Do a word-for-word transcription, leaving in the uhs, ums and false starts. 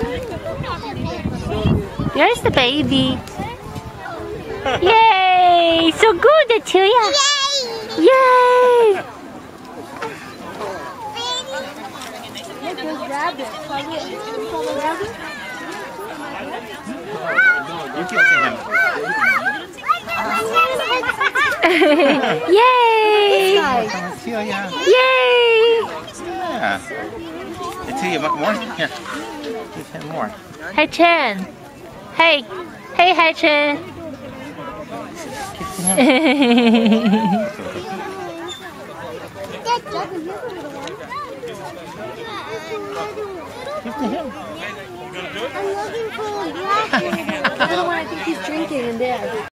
There's the baby. Yay! So good, Attelia. Yay! Yay! Yay! Attelia. Yay! Yeah. Attelia, what more? Here. Give him more. Hey Chen. Hey. Hey, Hi Chen. Give to him. I'm looking for a black one. I think he's drinking in there.